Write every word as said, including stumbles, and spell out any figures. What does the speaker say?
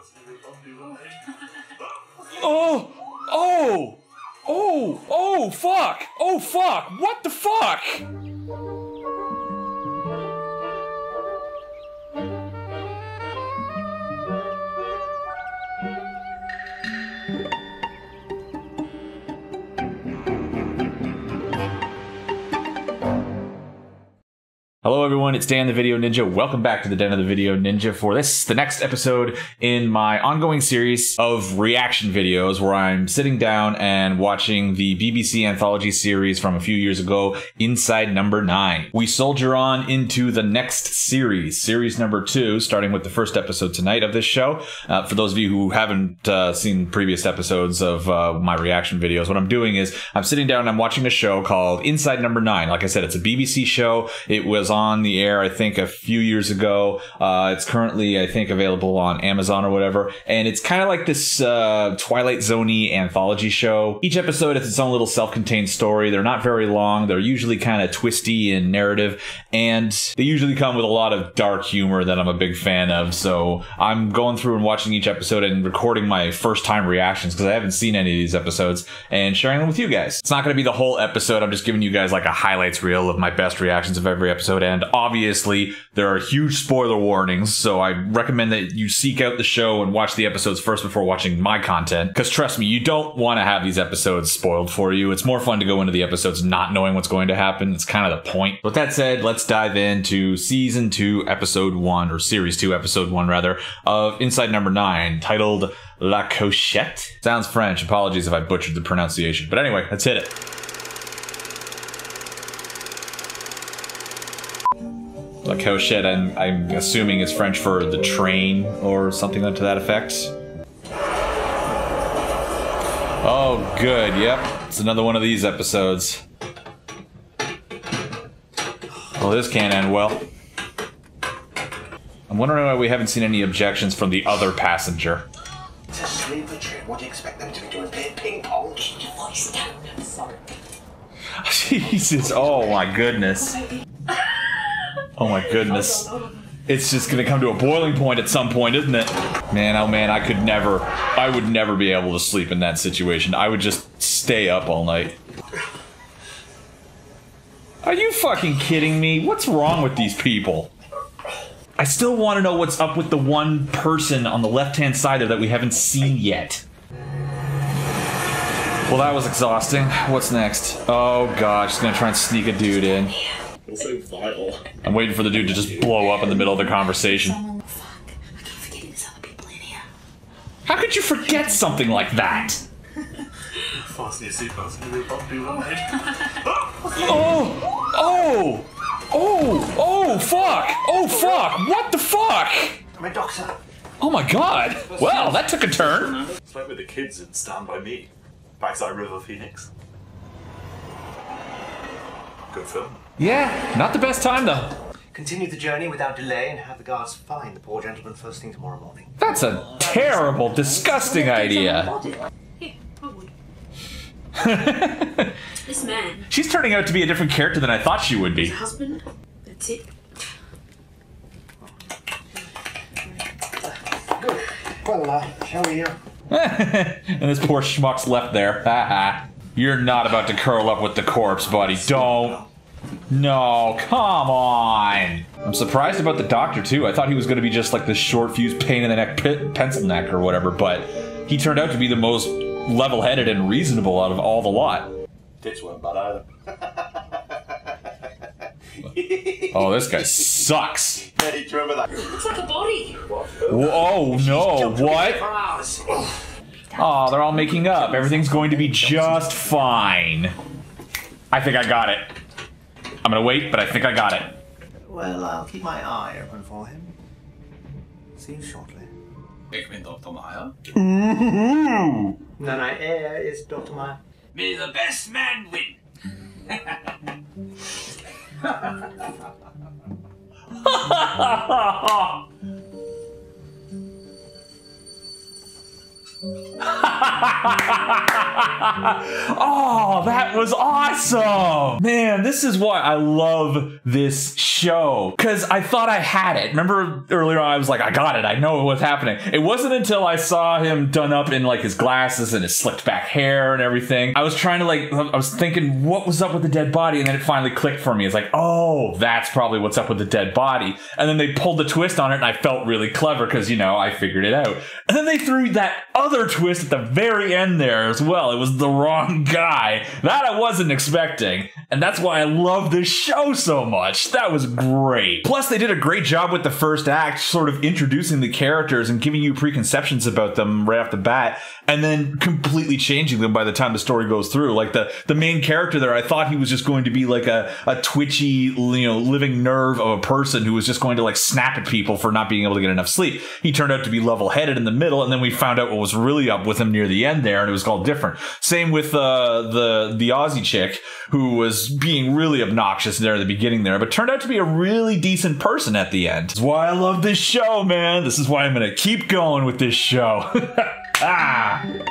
Oh! Oh! Oh! Oh, fuck! Oh, fuck! What the fuck? Hello everyone, it's Dan the Video Ninja. Welcome back to the Den of the Video Ninja for this, the next episode in my ongoing series of reaction videos where I'm sitting down and watching the B B C anthology series from a few years ago, Inside Number Nine. We soldier on into the next series, series number two, starting with the first episode tonight of this show. Uh, for those of you who haven't uh, seen previous episodes of uh, my reaction videos, what I'm doing is I'm sitting down and I'm watching a show called Inside Number Nine. Like I said, it's a B B C show. It was on on the air, I think, a few years ago. Uh, it's currently, I think, available on Amazon or whatever. And it's kind of like this uh, Twilight Zone-y anthology show. Each episode has its own little self-contained story. They're not very long. They're usually kind of twisty in narrative. And they usually come with a lot of dark humor that I'm a big fan of. So I'm going through and watching each episode and recording my first-time reactions because I haven't seen any of these episodes and sharing them with you guys. It's not going to be the whole episode. I'm just giving you guys like a highlights reel of my best reactions of every episode. And obviously, there are huge spoiler warnings, so I recommend that you seek out the show and watch the episodes first before watching my content. Because trust me, you don't want to have these episodes spoiled for you. It's more fun to go into the episodes not knowing what's going to happen. It's kind of the point. With that said, let's dive into season two, episode one, or series two, episode one, rather, of Inside Number Nine, titled La Cochette. Sounds French. Apologies if I butchered the pronunciation. But anyway, let's hit it. La Cochette, I'm, I'm assuming is French for the train or something to that effect. Oh, good. Yep. It's another one of these episodes. Well, this can't end well. I'm wondering why we haven't seen any objections from the other passenger. It's a sleeper train. What do you expect them to be doing? Playing ping pong? Keep your voice down. I'm sorry. Jesus. Oh, my goodness. Oh my goodness. It's just gonna come to a boiling point at some point, isn't it? Man, oh man, I could never, I would never be able to sleep in that situation. I would just stay up all night. Are you fucking kidding me? What's wrong with these people? I still want to know what's up with the one person on the left-hand side there that we haven't seen yet. Well, that was exhausting. What's next? Oh god, she's gonna try and sneak a dude in. So vital. I'm waiting for the dude to just blow up in the middle of the conversation. Someone, fuck. I keep forgetting there's other people in here. How could you forget something like that? Fasten your seatbelts and we'll be one Oh! Oh! Oh! Oh, fuck! Oh, fuck! What the fuck? I'm a doctor. Oh my god! Well, that took a turn. It's like with the kids in Stand By Me. Backside River Phoenix. Good film. Yeah, not the best time though. Continue the journey without delay and have the guards find the poor gentleman first thing tomorrow morning. That's a terrible, disgusting idea. Here, I would. This man. She's turning out to be a different character than I thought she would be. His husband. That's it. Good. Well, uh, shall we, uh... And this poor schmuck's left there. Haha. You're not about to curl up with the corpse, buddy. Don't. No, come on. I'm surprised about the doctor, too. I thought he was going to be just like the short fuse pain in the neck, pencil neck or whatever, but he turned out to be the most level-headed and reasonable out of all the lot. Tits weren't bad either. Oh, this guy sucks. Hey, do you remember that? Looks like a body. Oh, no. What? For hours. Oh, they're all making up. Everything's going to be just fine. I think I got it. I'm gonna wait, but I think I got it. Well, I'll keep my eye open for him. See you shortly. Ik ben dokter Meyer. Ooh. No, no, air is Doctor Meyer. May the best man win. Oh, that was awesome. Man, this is why I love this show. Because I thought I had it. Remember earlier on, I was like, I got it. I know what's happening. It wasn't until I saw him done up in like his glasses and his slicked back hair and everything. I was trying to like, I was thinking, what was up with the dead body? And then it finally clicked for me. It's like, oh, that's probably what's up with the dead body. And then they pulled the twist on it and I felt really clever because, you know, I figured it out. And then they threw that other twist at the very end there as well. It was the wrong guy. That I wasn't expecting. And that's why I love this show so much. That was great. Plus, they did a great job with the first act, sort of introducing the characters and giving you preconceptions about them right off the bat, and then completely changing them by the time the story goes through. Like the, the main character there, I thought he was just going to be like a, a twitchy, you know, living nerve of a person who was just going to like snap at people for not being able to get enough sleep. He turned out to be level-headed in the middle, and then we found out what was really up with him near the end there, and it was all different. Same with uh, the, the Aussie chick, who was being really obnoxious there at the beginning there, but turned out to be a really decent person at the end. That's why I love this show, man. This is why I'm gonna keep going with this show. Ah.